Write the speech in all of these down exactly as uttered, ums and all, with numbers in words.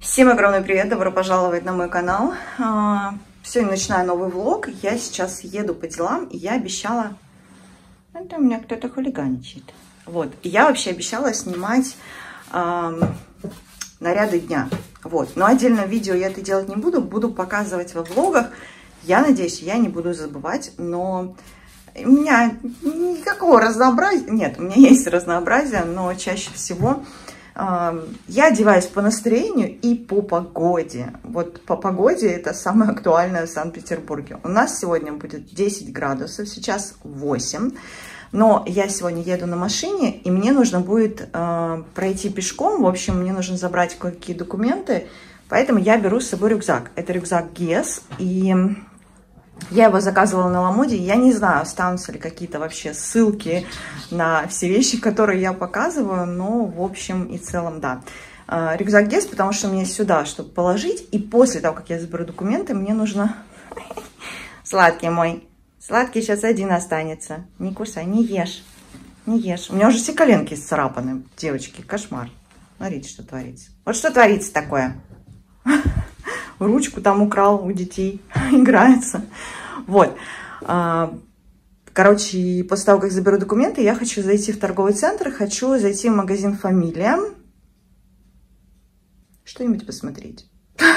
Всем огромный привет, добро пожаловать на мой канал. Сегодня начинаю новый влог. Я сейчас еду по делам, и я обещала... Это у меня кто-то хулиганичает. Вот, и я вообще обещала снимать э, наряды дня. Вот, но отдельное видео я это делать не буду, буду показывать во влогах. Я надеюсь, я не буду забывать, но у меня никакого разнообразия... Нет, у меня есть разнообразие, но чаще всего... Я одеваюсь по настроению и по погоде. Вот по погоде это самое актуальное в Санкт-Петербурге. У нас сегодня будет десять градусов, сейчас восемь. Но я сегодня еду на машине, и мне нужно будет э, пройти пешком. В общем, мне нужно забрать кое-какие документы. Поэтому я беру с собой рюкзак. Это рюкзак Guess. И я его заказывала на Ламоде. Я не знаю, останутся ли какие-то вообще ссылки на все вещи, которые я показываю. Но в общем и целом, да. Рюкзак Guess, потому что мне сюда, чтобы положить. И после того, как я заберу документы, мне нужно... Сладкий мой. Сладкий сейчас один останется. Не кусай, не ешь. Не ешь. У меня уже все коленки исцарапаны. Девочки, кошмар. Смотрите, что творится. Вот что творится такое. Ручку там украл у детей. Играется. Вот. Короче, после того, как заберу документы, я хочу зайти в торговый центр. Хочу зайти в магазин «Фамилия». Что-нибудь посмотреть.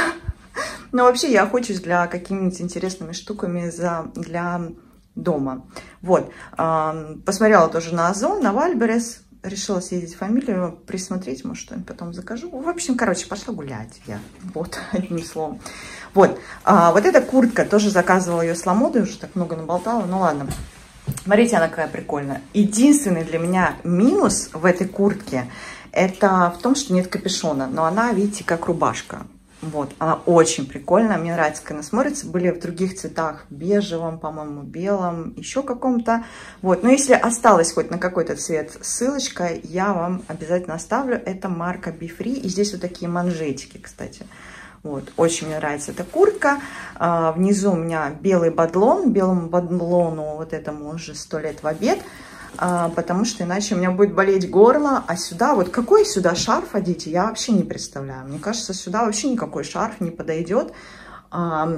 Но вообще я охочусь для какими-нибудь интересными штуками за, для дома. Вот. Посмотрела тоже на Озон, на Вальберес. Решила съездить в «Фамилию», присмотреть, может, что-нибудь потом закажу. В общем, короче, пошла гулять я. Вот, одним словом. Вот. А, вот эта куртка, тоже заказывала ее с Ламоды, уже так много наболтала. Ну ладно. Смотрите, она какая прикольная. Единственный для меня минус в этой куртке, это в том, что нет капюшона. Но она, видите, как рубашка. Вот, она очень прикольная, мне нравится, как она смотрится. Были в других цветах, бежевом, по-моему, белом, еще каком-то. Вот, но если осталось хоть на какой-то цвет ссылочка, я вам обязательно оставлю. Это марка Be Free, и здесь вот такие манжетики, кстати. Вот, очень мне нравится эта куртка. А, внизу у меня белый бадлон, белому бадлону вот этому уже сто лет в обед. А, потому что иначе у меня будет болеть горло. А сюда, вот какой сюда шарф одеть, я вообще не представляю. Мне кажется, сюда вообще никакой шарф не подойдет. А,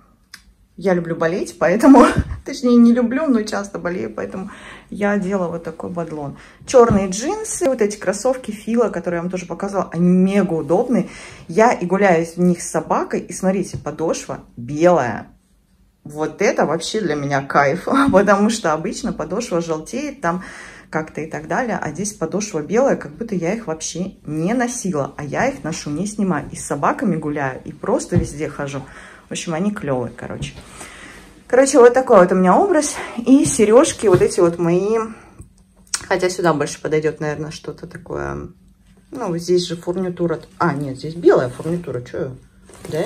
я люблю болеть, поэтому, точнее, не люблю, но часто болею, поэтому я одела вот такой бадлон. Черные джинсы, вот эти кроссовки Фила, которые я вам тоже показывала, они мега удобные. Я и гуляю в них с собакой, и смотрите, подошва белая. Вот это вообще для меня кайф, потому что обычно подошва желтеет там как-то и так далее, а здесь подошва белая, как будто я их вообще не носила, а я их ношу, не снимаю. И с собаками гуляю, и просто везде хожу. В общем, они клевые, короче. Короче, вот такой вот у меня образ. И сережки вот эти вот мои, хотя сюда больше подойдет, наверное, что-то такое. Ну, здесь же фурнитура. А, нет, здесь белая фурнитура, что, да?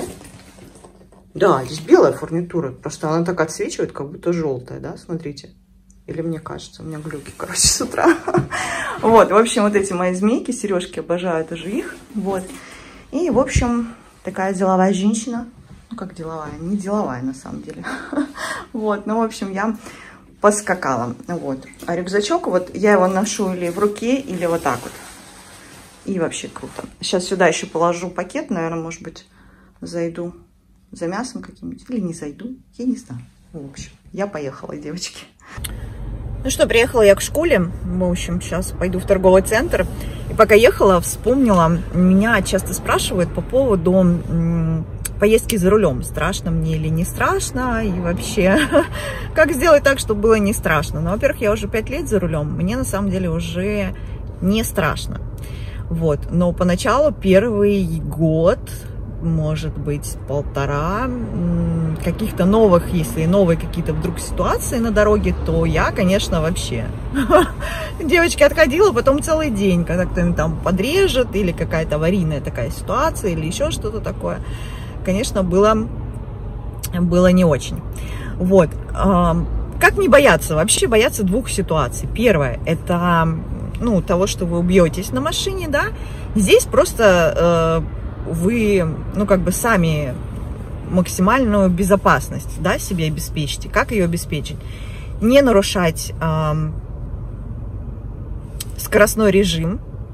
Да, здесь белая фурнитура, просто она так отсвечивает, как будто желтая, да, смотрите. Или мне кажется, у меня глюки, короче, с утра. Вот, в общем, вот эти мои змейки, сережки, обожаю тоже их, вот. И, в общем, такая деловая женщина, ну, как деловая, не деловая, на самом деле. Вот, ну, в общем, я поскакала, вот. А рюкзачок, вот, я его ношу или в руке, или вот так вот. И вообще круто. Сейчас сюда еще положу пакет, наверное, может быть, зайду за мясом каким-нибудь, или не зайду, я не знаю. В общем, я поехала, девочки. Ну что, приехала я к школе, в общем, сейчас пойду в торговый центр. И пока ехала, вспомнила, меня часто спрашивают по поводу м, поездки за рулем. Страшно мне или не страшно, и вообще, как сделать так, чтобы было не страшно. Ну, во-первых, я уже пять лет за рулем, мне на самом деле уже не страшно. Вот, но поначалу первый год, может быть, полтора, каких-то новых, если новые какие-то вдруг ситуации на дороге, то я, конечно, вообще девочки отходила потом целый день, когда кто-нибудь там подрежет, или какая-то аварийная такая ситуация, или еще что-то такое. Конечно, было, было не очень. Вот. Как не бояться? Вообще бояться двух ситуаций. Первое, это, ну, того, что вы убьетесь на машине, да. Здесь просто вы, ну, как бы сами максимальную безопасность, да, себе обеспечите. Как ее обеспечить? Не нарушать э, скоростной режим,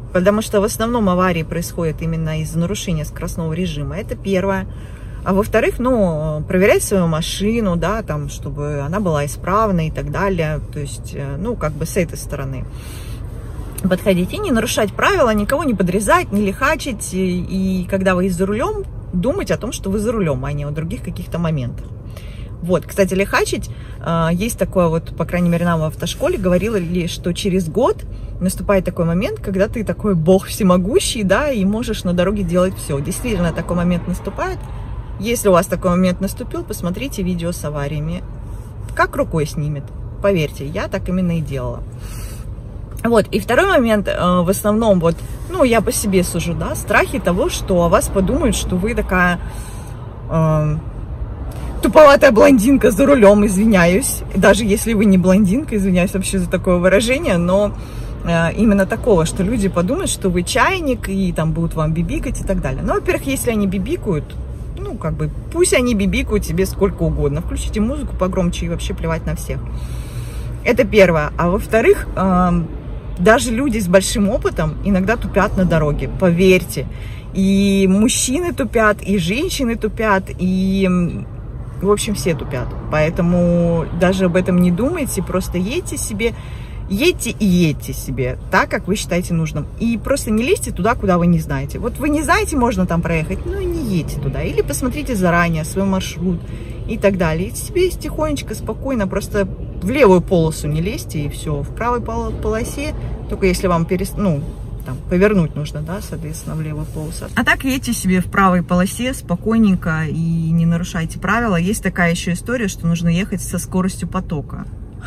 потому что в основном аварии происходят именно из-за нарушения скоростного режима. Это первое. А во-вторых, ну, проверять свою машину, да, там, чтобы она была исправна и так далее. То есть, ну, как бы с этой стороны подходить и не нарушать правила, никого не подрезать, не лихачить. И, и когда вы за рулем, думать о том, что вы за рулем, а не о других каких-то моментах. Вот, кстати, лихачить, есть такое вот, по крайней мере, нам в автошколе говорили, что через год наступает такой момент, когда ты такой бог всемогущий, да, и можешь на дороге делать все. Действительно, такой момент наступает. Если у вас такой момент наступил, посмотрите видео с авариями. Как рукой снимет. Поверьте, я так именно и делала. Вот, и второй момент, в основном, вот, ну, я по себе сужу, да, страхи того, что о вас подумают, что вы такая э, туповатая блондинка за рулем, извиняюсь. Даже если вы не блондинка, извиняюсь вообще за такое выражение, но э, именно такого, что люди подумают, что вы чайник, и там будут вам бибикать и так далее. Ну, во-первых, если они бибикают, ну, как бы, пусть они бибикают тебе сколько угодно. Включите музыку погромче и вообще плевать на всех. Это первое. А во-вторых, э, даже люди с большим опытом иногда тупят на дороге, поверьте. И мужчины тупят, и женщины тупят, и, в общем, все тупят. Поэтому даже об этом не думайте, просто едьте себе, едьте и едьте себе так, как вы считаете нужным. И просто не лезьте туда, куда вы не знаете. Вот вы не знаете, можно там проехать, ну и не едьте туда. Или посмотрите заранее свой маршрут и так далее. И себе тихонечко, спокойно, просто в левую полосу не лезьте, и все. В правой полосе, только если вам перес... ну, там, повернуть нужно, да, соответственно, в левую полосу. А так едьте себе в правой полосе спокойненько и не нарушайте правила. Есть такая еще история, что нужно ехать со скоростью потока.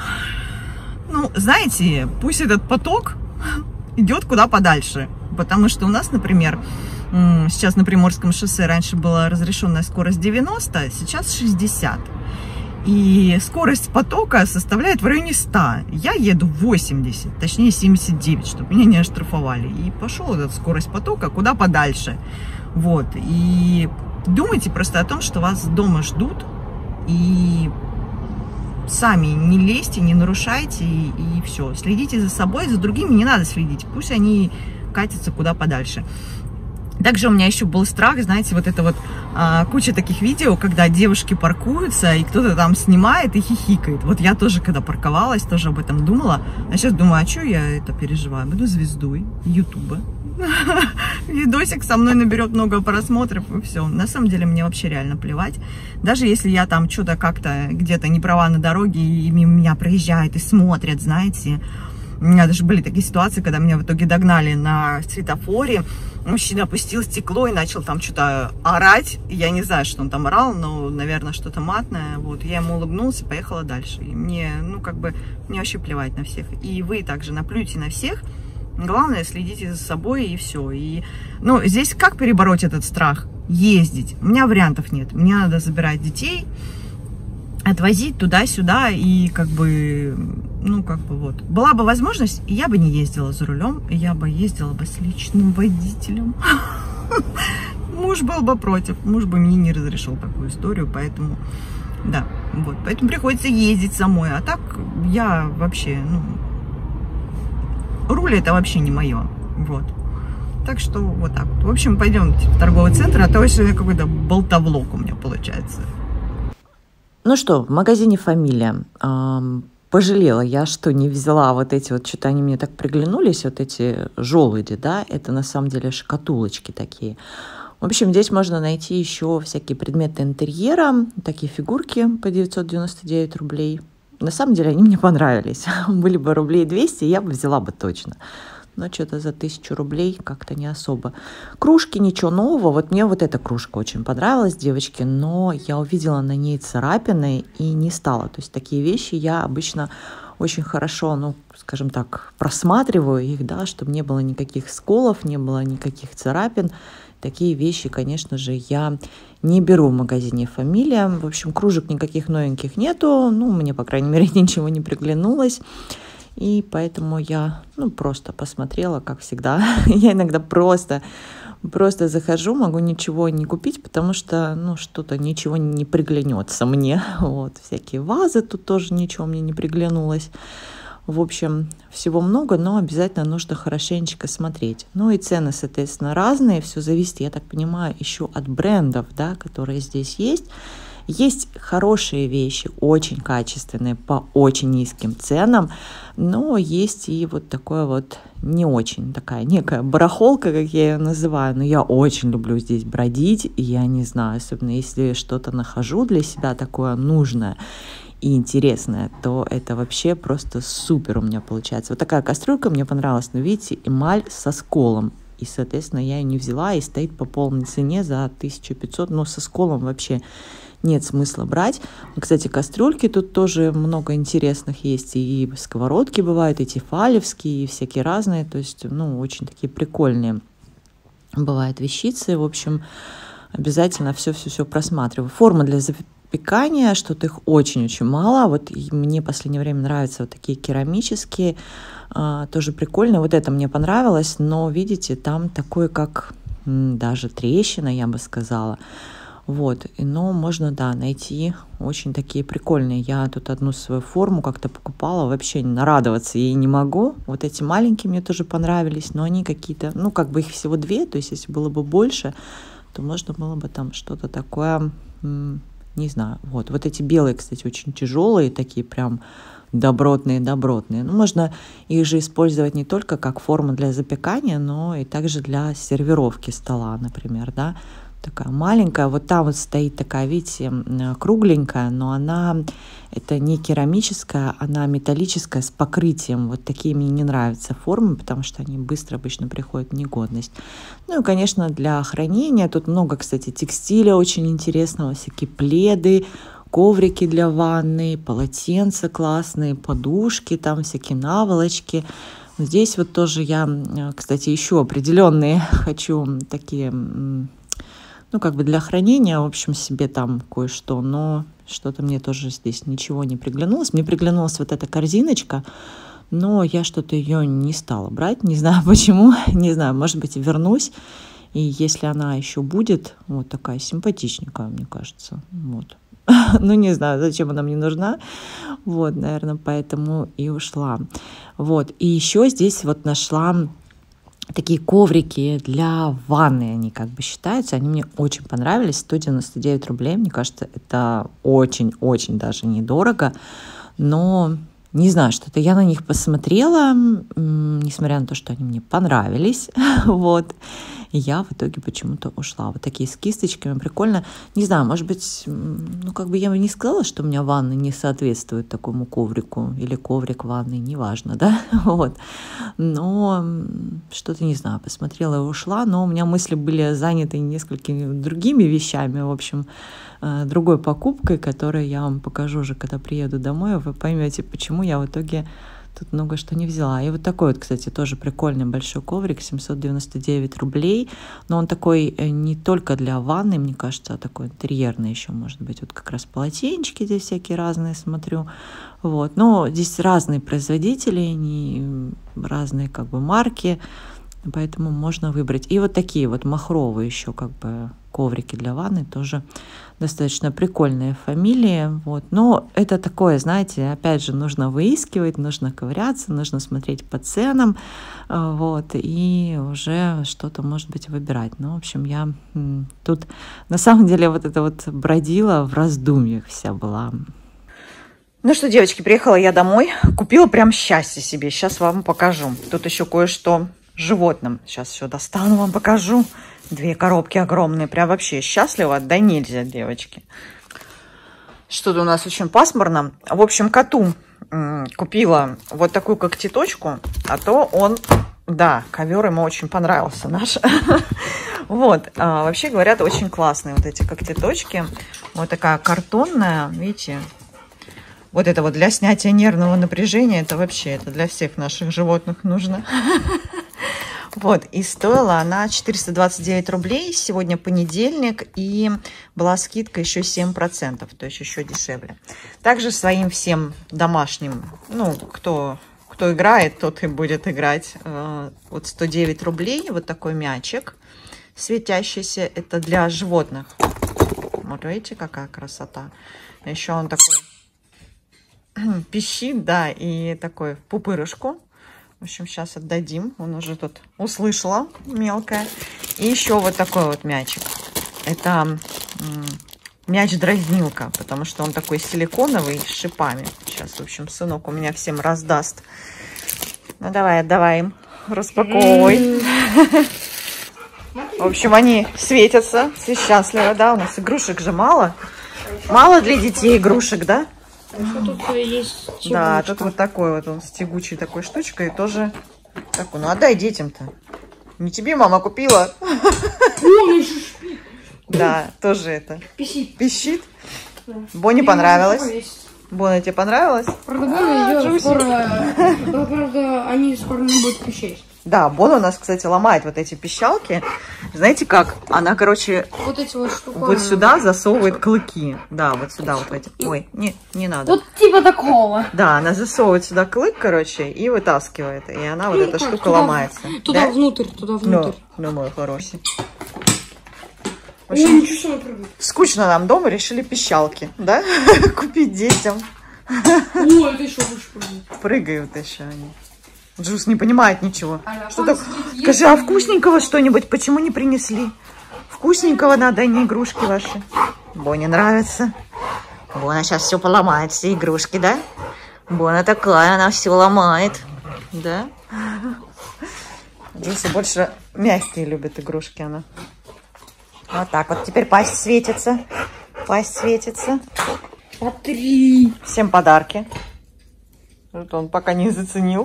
Ну, знаете, пусть этот поток идет куда подальше. Потому что у нас, например, сейчас на Приморском шоссе раньше была разрешенная скорость девяносто, сейчас шестьдесят. И скорость потока составляет в районе ста. Я еду восемьдесят, точнее семьдесят девять, чтобы меня не оштрафовали. И пошел этот скорость потока куда подальше. Вот. И думайте просто о том, что вас дома ждут. И сами не лезьте, не нарушайте. И, и все. Следите за собой, за другими не надо следить. Пусть они катятся куда подальше. Также у меня еще был страх, знаете, вот это вот а, куча таких видео, когда девушки паркуются, и кто-то там снимает и хихикает. Вот я тоже, когда парковалась, тоже об этом думала. А сейчас думаю, а что я это переживаю? Буду звездой Ютуба. Видосик со мной наберет много просмотров, и все. На самом деле мне вообще реально плевать. Даже если я там что-то как-то где-то не права на дороге, и мимо меня проезжают и смотрят, знаете. У меня даже были такие ситуации, когда меня в итоге догнали на светофоре. Мужчина опустил стекло и начал там что-то орать. Я не знаю, что он там орал, но, наверное, что-то матное. Вот. Я ему улыбнулась и поехала дальше. И мне, ну, как бы, мне вообще плевать на всех. И вы также наплюйте на всех. Главное, следите за собой, и все. И, ну, здесь как перебороть этот страх? Ездить. У меня вариантов нет. Мне надо забирать детей, отвозить туда-сюда, и как бы, ну, как бы вот. Была бы возможность, я бы не ездила за рулем, я бы ездила бы с личным водителем. Муж был бы против, муж бы мне не разрешил такую историю, поэтому, да, вот. Поэтому приходится ездить самой, а так я вообще, ну, руль это вообще не мое, вот. Так что вот так вот. В общем, пойдемте в торговый центр, а то еще какой-то болтовлок у меня получается. Ну что, в магазине «Фамилия». Эм, пожалела я, что не взяла вот эти вот, что-то они мне так приглянулись, вот эти желуди, да, это на самом деле шкатулочки такие. В общем, здесь можно найти еще всякие предметы интерьера, такие фигурки по девятьсот девяносто девять рублей. На самом деле они мне понравились. Были бы рублей двести, я бы взяла бы точно. Но что-то за тысячу рублей как-то не особо. Кружки, ничего нового. Вот мне вот эта кружка очень понравилась, девочки, но я увидела на ней царапины и не стала. То есть такие вещи я обычно очень хорошо, ну, скажем так, просматриваю их, да, чтобы не было никаких сколов, не было никаких царапин. Такие вещи, конечно же, я не беру в магазине «Фамилия». В общем, кружек никаких новеньких нету. Ну, мне, по крайней мере, ничего не приглянулось. И поэтому я, ну, просто посмотрела, как всегда. Я иногда просто, просто захожу, могу ничего не купить, потому что, ну, что-то ничего не приглянется мне. Вот, всякие вазы, тут тоже ничего мне не приглянулось. В общем, всего много, но обязательно нужно хорошенечко смотреть. Ну и цены, соответственно, разные. Все зависит, я так понимаю, еще от брендов, да, которые здесь есть. Есть хорошие вещи, очень качественные, по очень низким ценам, но есть и вот такое вот не очень, такая некая барахолка, как я ее называю, но я очень люблю здесь бродить, и я не знаю, особенно если что-то нахожу для себя такое нужное и интересное, то это вообще просто супер у меня получается. Вот такая кастрюлька мне понравилась, но видите, эмаль со сколом. И, соответственно, я ее не взяла, и стоит по полной цене за тысячу пятьсот, но со сколом вообще нет смысла брать. Кстати, кастрюльки тут тоже много интересных есть, и сковородки бывают, и тефалевские, и всякие разные, то есть, ну, очень такие прикольные бывают вещицы. В общем, обязательно все-все-все просматриваю. Форма для запекания, что-то их очень-очень мало. Вот мне в последнее время нравятся вот такие керамические, тоже прикольно. Вот это мне понравилось, но, видите, там такое, как м, даже трещина, я бы сказала. Вот, но можно, да, найти очень такие прикольные. Я тут одну свою форму как-то покупала, вообще нарадоваться ей не могу. Вот эти маленькие мне тоже понравились, но они какие-то, ну, как бы их всего две, то есть если было бы больше, то можно было бы там что-то такое, м, не знаю. Вот, вот эти белые, кстати, очень тяжелые, такие прям добротные-добротные. Ну, можно их же использовать не только как форма для запекания, но и также для сервировки стола, например, да. Такая маленькая, вот там вот стоит такая, видите, кругленькая, но она, это не керамическая, она металлическая с покрытием. Вот такие мне не нравятся формы, потому что они быстро обычно приходят в негодность. Ну и, конечно, для хранения тут много, кстати, текстиля очень интересного, всякие пледы, коврики для ванны, полотенца классные, подушки, там всякие наволочки. Здесь вот тоже я, кстати, еще определенные хочу такие, ну, как бы для хранения, в общем, себе там кое-что, но что-то мне тоже здесь ничего не приглянулось. Мне приглянулась вот эта корзиночка, но я что-то ее не стала брать, не знаю почему, не знаю, может быть, вернусь, и если она еще будет, вот такая симпатичненькая, мне кажется, вот. Ну, не знаю, зачем она мне нужна. Вот, наверное, поэтому и ушла. Вот, и еще здесь вот нашла такие коврики для ванны, они как бы считаются, они мне очень понравились, сто девяносто девять рублей, мне кажется, это очень-очень даже недорого, но не знаю, что-то я на них посмотрела, несмотря на то, что они мне понравились, вот, и я в итоге почему-то ушла. Вот такие с кисточками, прикольно. Не знаю, может быть, ну, как бы я бы не сказала, что у меня ванна не соответствует такому коврику, или коврик ванны, неважно, да, вот. Но что-то, не знаю, посмотрела и ушла, но у меня мысли были заняты несколькими другими вещами, в общем, другой покупкой, которую я вам покажу уже, когда приеду домой, вы поймете, почему я в итоге тут много что не взяла. И вот такой вот, кстати, тоже прикольный большой коврик, семьсот девяносто девять рублей. Но он такой не только для ванны, мне кажется, а такой интерьерный еще, может быть. Вот как раз полотенчики здесь всякие разные, смотрю. Вот. Но здесь разные производители, они разные как бы марки, поэтому можно выбрать. И вот такие вот махровые еще как бы коврики для ванны тоже достаточно прикольные фамилии, вот. Но это такое, знаете, опять же, нужно выискивать, нужно ковыряться, нужно смотреть по ценам, вот, и уже что-то, может быть, выбирать. Ну, в общем, я тут на самом деле вот это вот бродила в раздумьях вся была. Ну что, девочки, приехала я домой, купила прям счастье себе, сейчас вам покажу. Тут еще кое-что животным, сейчас все достану, вам покажу. Две коробки огромные, прям вообще счастлива, да нельзя, девочки. Что-то у нас очень пасмурно. В общем, коту купила вот такую когтеточку, а то он, да, ковер ему очень понравился наш. Вот, вообще говорят, очень классные вот эти когтеточки. Вот такая картонная, видите. Вот это вот для снятия нервного напряжения, это вообще, это для всех наших животных нужно. Вот, и стоила она четыреста двадцать девять рублей, сегодня понедельник, и была скидка еще семь процентов, то есть еще дешевле. Также своим всем домашним, ну, кто, кто играет, тот и будет играть, вот сто девять рублей, вот такой мячик светящийся, это для животных. Вот видите, какая красота. Еще он такой пищит, да, и такой пупырышку. В общем, сейчас отдадим. Он уже тут услышала мелкая. И еще вот такой вот мячик. Это мяч-дразнилка, потому что он такой силиконовый с шипами. Сейчас, в общем, сынок у меня всем раздаст. Ну, давай, отдавай им. Распаковывай. В общем, они светятся, все счастливы, да? У нас игрушек же мало. Мало для детей игрушек, да? Тут есть тягучка. Да, тут вот такой вот он с тягучей такой штучкой. И тоже такой. Ну, отдай детям-то. Не тебе мама купила. Ой, еще шпик. Да, тоже это. Пищит. Пищит? Да. Бонни понравилось? Бонни, тебе понравилось? Правда, Бонни идет скоро. Правда, они скоро не будут пищать. Да, Бон у нас, кстати, ломает вот эти пищалки. Знаете как? Она, короче, Вот эти вот штуки. вот сюда засовывает клыки. Да, вот сюда вот в эти. Ой, не, не надо. Вот типа такого. Да, она засовывает сюда клык, короче, и вытаскивает. И она вот Ну, эта как, штука туда, ломается. Туда Да? внутрь, туда внутрь. Ну, ну, мой хороший. В Ой, общем, ничего себе прыгает. скучно нам дома, решили пищалки, да? Купить детям. Ой, это еще больше прыгает. Прыгают еще они. Джус не понимает ничего. А, Что так? Скажи, а вкусненького что-нибудь почему не принесли? Вкусненького надо, а не игрушки ваши. Боне нравится. Бона сейчас все поломает, все игрушки, да? Бона такая, она все ломает. Да? Джуси больше мягкие любит игрушки она. Вот так вот. Теперь пасть светится. Пасть светится. Смотри. Всем подарки. Вот он пока не заценил.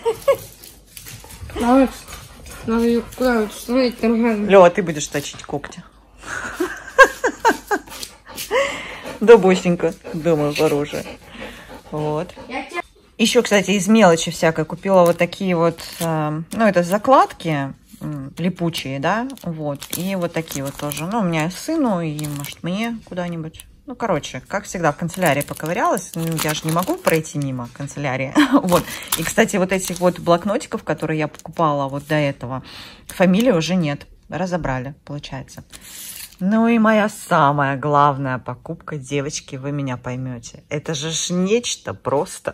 Алекс, надо ее куда установить нормально. Лёва, ты будешь точить когти. Да, бусенька. Думаю, хорошая. Вот. Еще, кстати, из мелочи всякой купила вот такие вот, э, ну, это закладки э, липучие, да, вот. И вот такие вот тоже. Ну, у меня сыну и, может, мне куда-нибудь. Ну, короче, как всегда, в канцелярии поковырялась. Ну, я же не могу пройти мимо канцелярии. Вот. И, кстати, вот этих вот блокнотиков, которые я покупала вот до этого, фамилии уже нет. Разобрали, получается. Ну и моя самая главная покупка, девочки, вы меня поймете. Это же ж нечто просто.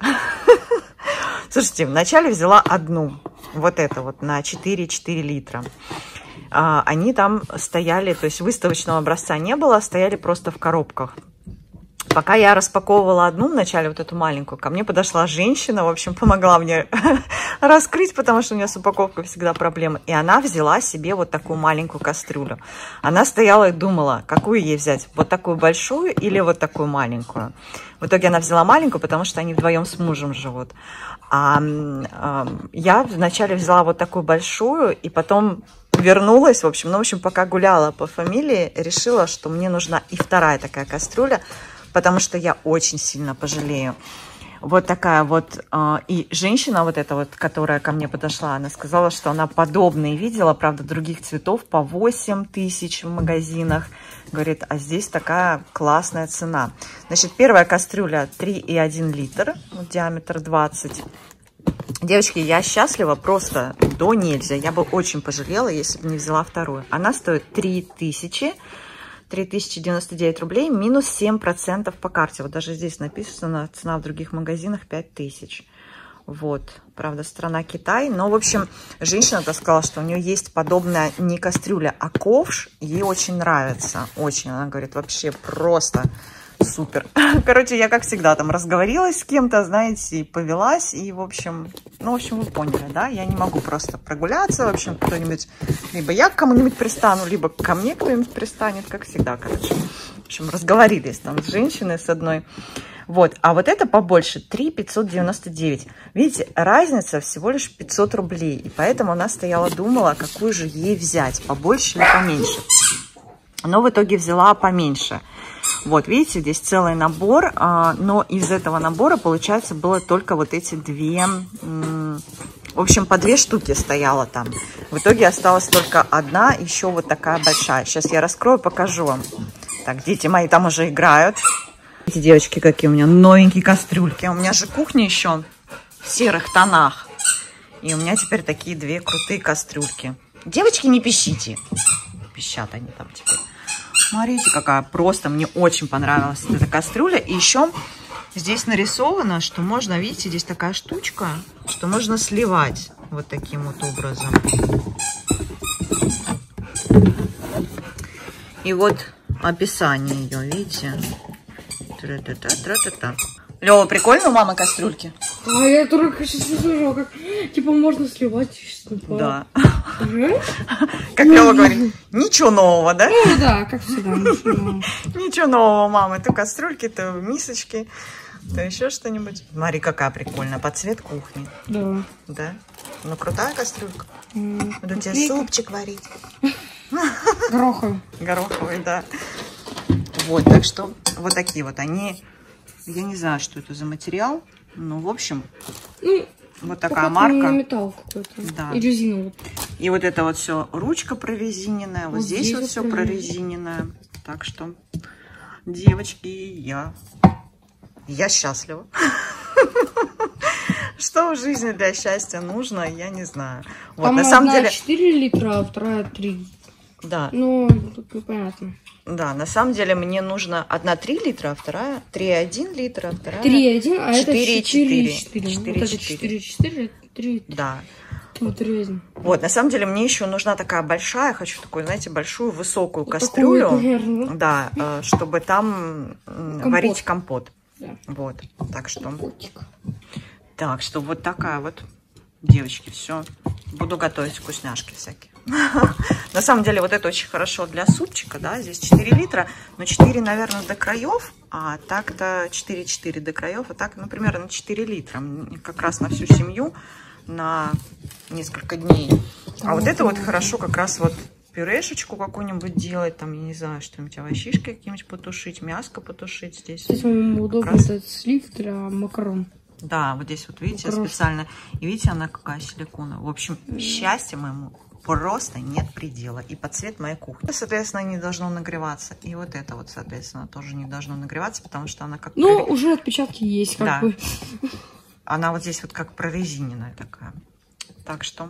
Слушайте, вначале взяла одну. Вот это вот на четыре-четыре литра. Они там стояли, то есть выставочного образца не было, стояли просто в коробках. Пока я распаковывала одну вначале, вот эту маленькую, ко мне подошла женщина, в общем, помогла мне раскрыть, потому что у меня с упаковкой всегда проблемы. И она взяла себе вот такую маленькую кастрюлю. Она стояла и думала, какую ей взять, вот такую большую или вот такую маленькую. В итоге она взяла маленькую, потому что они вдвоем с мужем живут. А, а я вначале взяла вот такую большую, и потом вернулась, в общем, ну, в общем, пока гуляла по фамилии, решила, что мне нужна и вторая такая кастрюля, потому что я очень сильно пожалею. Вот такая вот. И женщина вот эта вот, которая ко мне подошла, она сказала, что она подобные видела, правда, других цветов по восемь тысяч в магазинах. Говорит, а здесь такая классная цена. Значит, первая кастрюля три и один литр, диаметр двадцать. Девочки, я счастлива просто до нельзя. Я бы очень пожалела, если бы не взяла вторую. Она стоит три тысячи. три тысячи девяносто девять рублей, минус семь процентов по карте. Вот даже здесь написано, цена в других магазинах пять тысяч. Вот, правда, страна Китай. Но, в общем, женщина-то сказала, что у нее есть подобная не кастрюля, а ковш. Ей очень нравится. Очень, она говорит, вообще просто супер. Короче, я, как всегда, там разговорилась с кем-то, знаете, и повелась. И, в общем, ну, в общем, вы поняли, да? Я не могу просто прогуляться. В общем, кто-нибудь, либо я к кому-нибудь пристану, либо ко мне кто-нибудь пристанет, как всегда, короче. В общем, разговорились там с женщиной с одной. Вот, а вот это побольше, три тысячи пятьсот девяносто девять. Видите, разница всего лишь пятьсот рублей. И поэтому она стояла, думала, какую же ей взять, побольше или поменьше. Но в итоге взяла поменьше. Вот, видите, здесь целый набор, но из этого набора, получается, было только вот эти две, в общем, по две штуки стояло там. В итоге осталась только одна, еще вот такая большая. Сейчас я раскрою, покажу вам. Так, дети мои там уже играют. Эти девочки какие у меня новенькие кастрюльки. У меня же кухня еще в серых тонах. И у меня теперь такие две крутые кастрюльки. Девочки, не пищите. Пищат они там теперь. Смотрите, какая просто. Мне очень понравилась эта кастрюля. И еще Здесь нарисовано, что можно, видите, здесь такая штучка, что можно сливать вот таким вот образом. И вот описание ее, видите? Тра-та-та-тра-та-та. Лёва, прикольно у мамы кастрюльки? А я только сейчас услышала, как типа можно сливать. Да. Как Лёва говорит, ничего нового, да? Ну да, как всегда. Ничего нового, мамы. То кастрюльки, то мисочки, то еще что-нибудь. Смотри, какая прикольная, под цвет кухни. Да. Да? Ну, крутая кастрюлька. Буду тебе супчик варить. Гороховый. Гороховый, да. Вот, так что вот такие вот они. Я не знаю, что это за материал. Ну, в общем, ну, вот такая марка. Металл какой-то. Да. И резина. Вот. И вот это вот все ручка прорезиненная. Вот, вот здесь, здесь вот все прорезиненное. Так что, девочки, я... Я счастлива. Что в жизни для счастья нужно, я не знаю. Вот, там на самом одна деле... четыре литра, а вторая три. Да. Ну, тут непонятно. Да, на самом деле мне нужно одна три литра, а вторая три и один литра, а вторая три и один, а четыре это четыре и четыре. четыре. Вот это четыре и четыре, три. Да. Вот, вот, на самом деле мне еще нужна такая большая, хочу такую, знаете, большую высокую вот кастрюлю. Такую, да, чтобы там компот. Варить компот. Да. Вот, так что... Компотик. Так что вот такая вот, девочки, все. Буду готовить вкусняшки всякие. На самом деле вот это очень хорошо для супчика, да, здесь четыре литра, но четыре, наверное, до краев, а так-то четыре и четыре до краев, а так, например, на четыре литра, как раз на всю семью, на несколько дней. А вот это вот хорошо как раз вот пюрешечку какую-нибудь делать, там, я не знаю, что-нибудь, овощишки какие-нибудь потушить, мяско потушить здесь. Здесь удобно этот слив для макарон. Да, вот здесь вот, видите, макарон. Специально. И видите, она какая силиконовая. В общем, счастье моему просто нет предела. И под цвет моей кухни. Соответственно, не должно нагреваться. И вот это вот, соответственно, тоже не должно нагреваться, потому что она как... Ну, уже отпечатки есть, как да. бы. Она вот здесь вот как прорезиненная такая. Так что,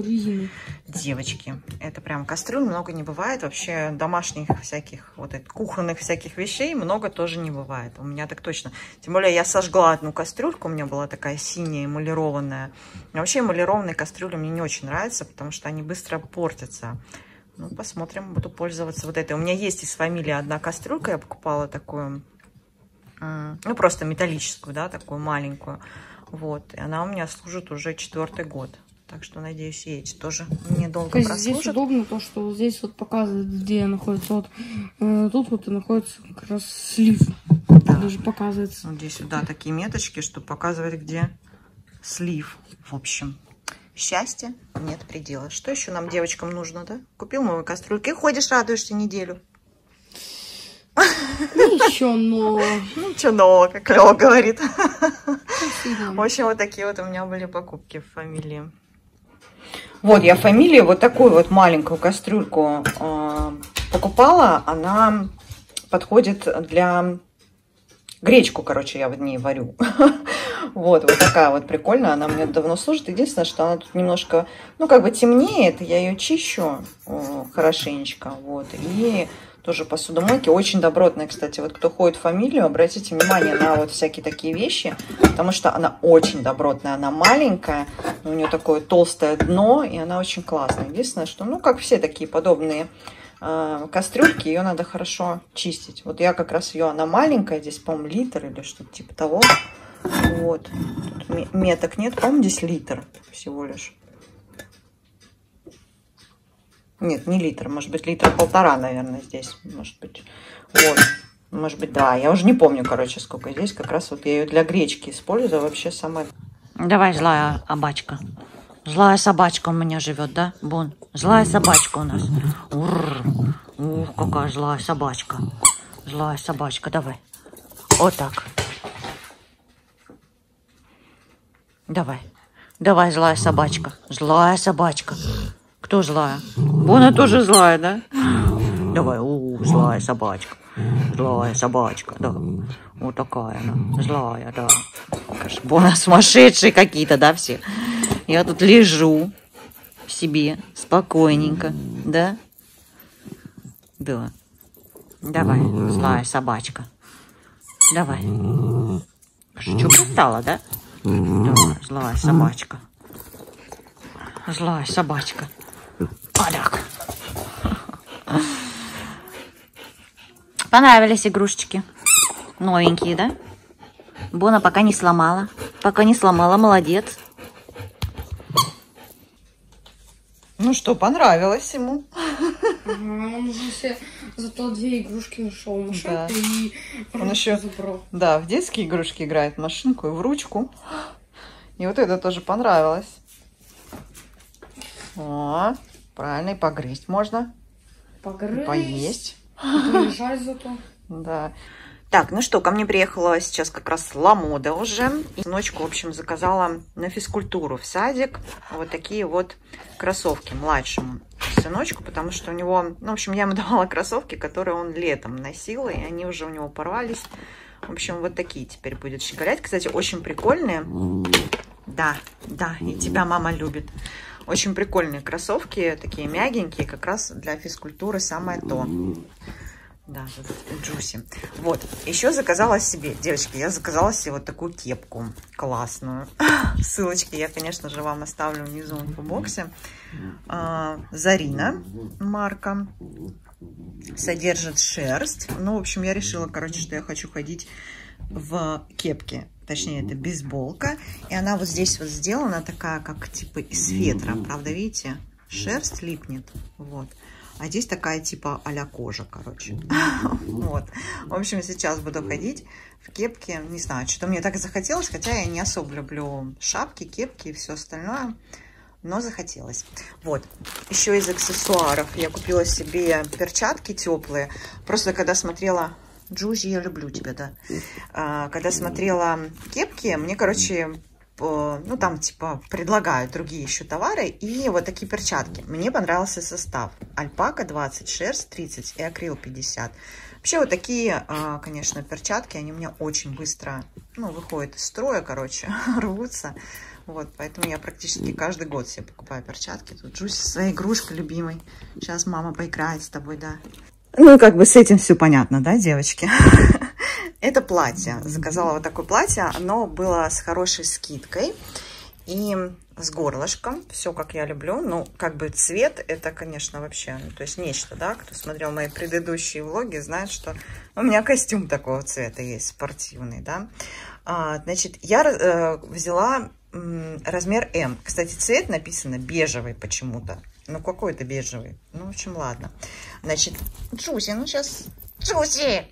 девочки, это прям кастрюль много не бывает. Вообще домашних всяких, вот этих кухонных всяких вещей много тоже не бывает. У меня так точно. Тем более я сожгла одну кастрюльку, у меня была такая синяя эмалированная. Но вообще эмалированные кастрюли мне не очень нравятся, потому что они быстро портятся. Ну, посмотрим, буду пользоваться вот этой. У меня есть из фамилии одна кастрюлька, я покупала такую, ну, просто металлическую, да, такую маленькую. Вот, и она у меня служит уже четвертый год. Так что, надеюсь, и эти тоже недолго прослужат. Здесь удобно то, что вот здесь вот показывает, где находится. Вот э, тут вот и находится как раз слив. Да. Даже показывается. Вот здесь сюда такие меточки, что показывает, где слив. В общем, счастья нет предела. Что еще нам, девочкам, нужно, да? Купил новую кастрюльку и ходишь, радуешься неделю. Ничего нового. Ничего нового, как Лёва говорит. В общем, вот такие вот у меня были покупки в фамилии. Вот, я в фамилии вот такую вот маленькую кастрюльку э, покупала. Она подходит для... Гречку, короче, я в ней варю. Вот, вот такая вот прикольная. Она мне давно служит. Единственное, что она тут немножко, ну, как бы темнеет. Я ее чищу э, хорошенечко. Вот, и... Тоже посудомойки. Очень добротная, кстати. Вот кто ходит в фамилию, обратите внимание на вот всякие такие вещи. Потому что она очень добротная. Она маленькая. У нее такое толстое дно. И она очень классная. Единственное, что, ну, как все такие подобные э, кастрюльки, ее надо хорошо чистить. Вот я как раз ее, она маленькая. Здесь, по-моему, литр или что-то типа того. Вот. Тут меток нет. По-моему, здесь литр всего лишь. Нет, не литр, может быть, литра полтора, наверное, здесь, может быть, вот, может быть, да, я уже не помню, короче, сколько здесь, как раз вот я ее для гречки использую, вообще сама. Давай, злая собачка, злая собачка у меня живет, да, Бон, злая собачка у нас, Урр. Ух, какая злая собачка, злая собачка, давай, вот так, давай, давай, злая собачка, злая собачка. Кто злая? Бона тоже злая, да? Давай, у, злая собачка. Злая собачка, да. Вот такая она, злая, да. Бона сумасшедшие какие-то, да, все. Я тут лежу себе спокойненько, да? Да. Давай, злая собачка. Давай. Что пристала, да? Да, злая собачка. Злая собачка. А так. Понравились игрушечки? Новенькие, да? Бона пока не сломала. Пока не сломала, молодец. Ну что, понравилось ему? Ага, он уже себе зато две игрушки нашел. Машинку, Да. и Он еще, забрал. да, в детские игрушки играет, в машинку и в ручку. И вот это тоже понравилось. О, правильно, и погрызть можно. Погрызть. Поесть. Полежать зато. Да. Так, ну что, ко мне приехала сейчас как раз Ламода уже. И сыночку, в общем, заказала на физкультуру в садик вот такие вот кроссовки младшему сыночку, потому что у него, ну, в общем, я ему давала кроссовки, которые он летом носил, и они уже у него порвались. В общем, вот такие теперь будет щеголять. Кстати, очень прикольные. Да, да, и тебя мама любит. Очень прикольные кроссовки, такие мягенькие, как раз для физкультуры самое то. Да, Джуси. Вот, еще заказала себе, девочки, я заказала себе вот такую кепку классную. Ссылочки я, конечно же, вам оставлю внизу в инфобоксе. Зарина марка. Содержит шерсть. Ну, в общем, я решила, короче, что я хочу ходить в кепке. Точнее, это бейсболка. И она вот здесь вот сделана такая, как типа из фетра. Правда, видите? Шерсть липнет. Вот. А здесь такая типа а-ля кожа, короче. Вот. В общем, сейчас буду ходить в кепке. Не знаю, что мне так захотелось. Хотя я не особо люблю шапки, кепки и все остальное. Но захотелось. Вот. Еще из аксессуаров я купила себе перчатки теплые. Просто когда смотрела... Джузи, я люблю тебя, да. А, когда смотрела кепки, мне, короче... ну, там, типа, предлагают другие еще товары. И вот такие перчатки. Мне понравился состав. Альпака двадцать, шерсть тридцать и акрил пятьдесят. Вообще, вот такие, конечно, перчатки, они у меня очень быстро, ну, выходят из строя, короче, рвутся. Вот, поэтому я практически каждый год себе покупаю перчатки. Тут Джуси со своей игрушкой любимой. Сейчас мама поиграет с тобой, да. Ну, как бы с этим все понятно, да, девочки? Это платье. Заказала вот такое платье. Оно было с хорошей скидкой и с горлышком. Все, как я люблю. Ну, как бы цвет, это, конечно, вообще, ну, то есть нечто, да. Кто смотрел мои предыдущие влоги, знает, что у меня костюм такого цвета есть, спортивный, да. А, значит, я э, взяла м, размер эм. Кстати, цвет написано бежевый почему-то. Ну, какой это бежевый? Ну, в общем, ладно. Значит, Джуси, ну сейчас... Джуси!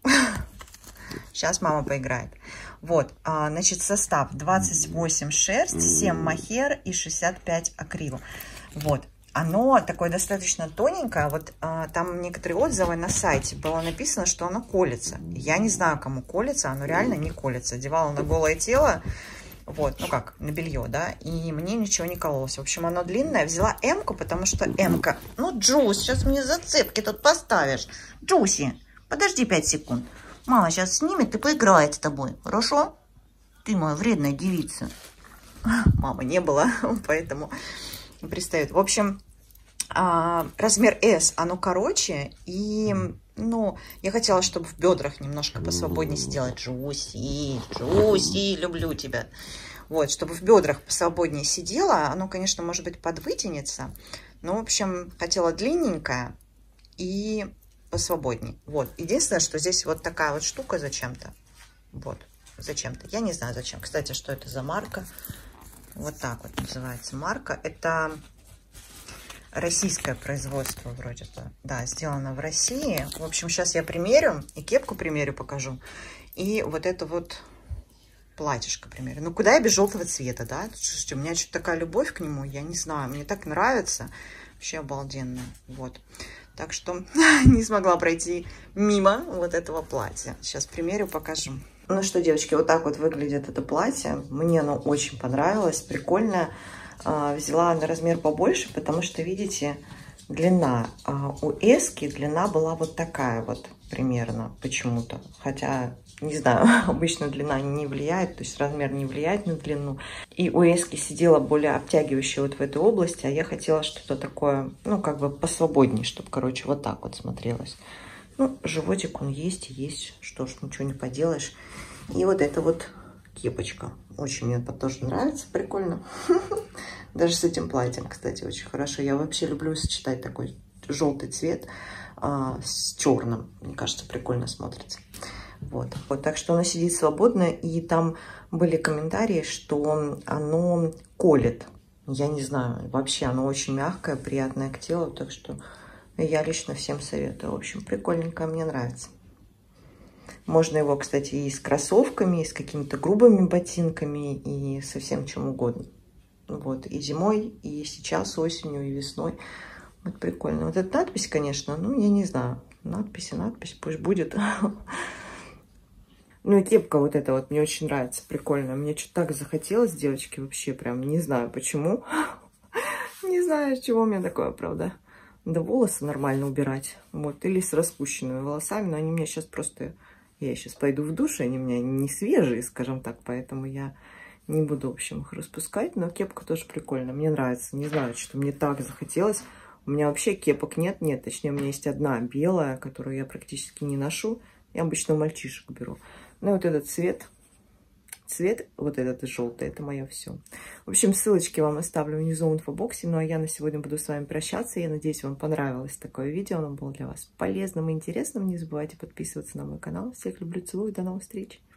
Сейчас мама поиграет. Вот, а, значит, состав двадцать восемь шерсть, семь мохер и шестьдесят пять акрил. Вот, оно такое достаточно тоненькое. Вот а, там некоторые отзывы на сайте было написано, что оно колется. Я не знаю, кому колется, оно реально не колется. Одевала на голое тело. Вот, ну как, на белье, да, и мне ничего не кололось. В общем, оно длинное. Взяла М-ку, потому что М-ка... Ну, Джусь, сейчас мне зацепки тут поставишь. Джуси, подожди пять секунд. Мама сейчас снимет и поиграет с тобой, хорошо? Ты моя вредная девица. Мамы не было, поэтому пристает. В общем, размер эс, оно короче, и... Ну, я хотела, чтобы в бедрах немножко посвободнее сидела. Джуси, Джуси, люблю тебя. Вот, чтобы в бедрах посвободнее сидела. Оно, конечно, может быть, подвытянется. Но, в общем, хотела длинненькое и посвободнее. Вот. Единственное, что здесь вот такая вот штука зачем-то. Вот, зачем-то. Я не знаю, зачем. Кстати, что это за марка? Вот так вот называется марка. Это... Российское производство вроде-то. Да, сделано в России. В общем, сейчас я примерю. И кепку примерю, покажу. И вот это вот платьишко примерю. Ну, куда я без желтого цвета, да? Слушайте, у меня что-то такая любовь к нему. Я не знаю, мне так нравится. Вообще обалденно. Вот. Так что не смогла пройти мимо вот этого платья. Сейчас примерю, покажу. Ну что, девочки, вот так вот выглядит это платье. Мне оно очень понравилось. Прикольное. Взяла на размер побольше, потому что, видите, длина. У эски длина была вот такая вот примерно почему-то. Хотя, не знаю, обычно длина не влияет, то есть размер не влияет на длину. И у эски сидела более обтягивающая вот в этой области, а я хотела что-то такое, ну, как бы посвободнее, чтобы, короче, вот так вот смотрелось. Ну, животик он есть и есть, что ж, ничего не поделаешь. И вот это вот кепочка. Очень мне это тоже нравится, прикольно. Даже с этим платьем, кстати, очень хорошо. Я вообще люблю сочетать такой желтый цвет а, с черным. Мне кажется, прикольно смотрится. Вот. Вот. Так что оно сидит свободно. И там были комментарии, что оно колет. Я не знаю, вообще оно очень мягкое, приятное к телу. Так что я лично всем советую. В общем, прикольненькое, мне нравится. Можно его, кстати, и с кроссовками, и с какими-то грубыми ботинками, и со всем чем угодно. Вот, и зимой, и сейчас осенью, и весной. Вот прикольно. Вот эта надпись, конечно, ну, я не знаю. Надпись и надпись, пусть будет. Ну, и кепка вот эта вот мне очень нравится, прикольно. Мне что-то так захотелось, девочки, вообще прям не знаю почему. Не знаю, с чего у меня такое, правда. Да волосы нормально убирать. Вот, или с распущенными волосами, но они у меня сейчас просто... Я сейчас пойду в душ, они у меня не свежие, скажем так, поэтому я... Не буду, в общем, их распускать, но кепка тоже прикольная. Мне нравится. Не знаю, что мне так захотелось. У меня вообще кепок нет. Нет, точнее, у меня есть одна белая, которую я практически не ношу. Я обычно у мальчишек беру. Ну и вот этот цвет. Цвет вот этот желтый. Это мое все. В общем, ссылочки вам оставлю внизу в инфобоксе. Ну а я на сегодня буду с вами прощаться. Я надеюсь, вам понравилось такое видео. Оно было для вас полезным и интересным. Не забывайте подписываться на мой канал. Всех люблю, целую. До новых встреч.